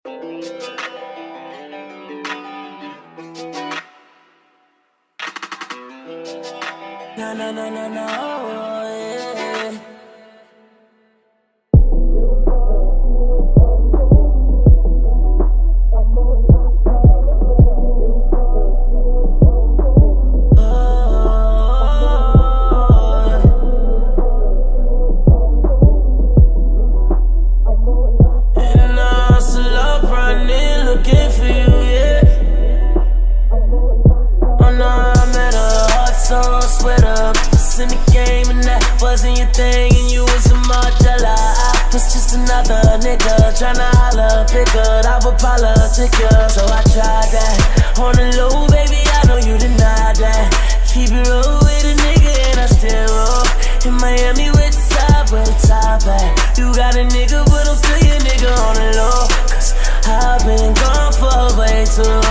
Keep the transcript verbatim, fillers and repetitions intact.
No, no, no, no, no, yeah. And I'm still up running, looking for you, yeah. Oh no, I met a hot song, sweat up, it's in the game, and that wasn't your thing, and you was a Margiela. I was just another nigga, tryna holler, figured I would politic ya, so I tried that. On the low, baby, I know you deny that. Keep it real with a nigga, and I still roll. In Miami, with the side, where the top at. You got a nigga, but I'm still your nigga on the low, cause I've been gone for way too long.